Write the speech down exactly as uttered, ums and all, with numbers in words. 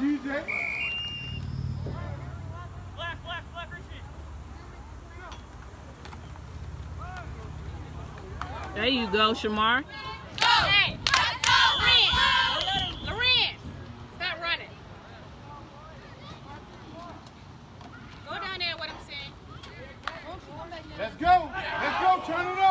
D J. Black, black, black, Richie. There you go, Shamar. Hey, Lorenz. Lorenz, stop running. Go down there, what I'm saying. Let's go. Let's go. Turn it up.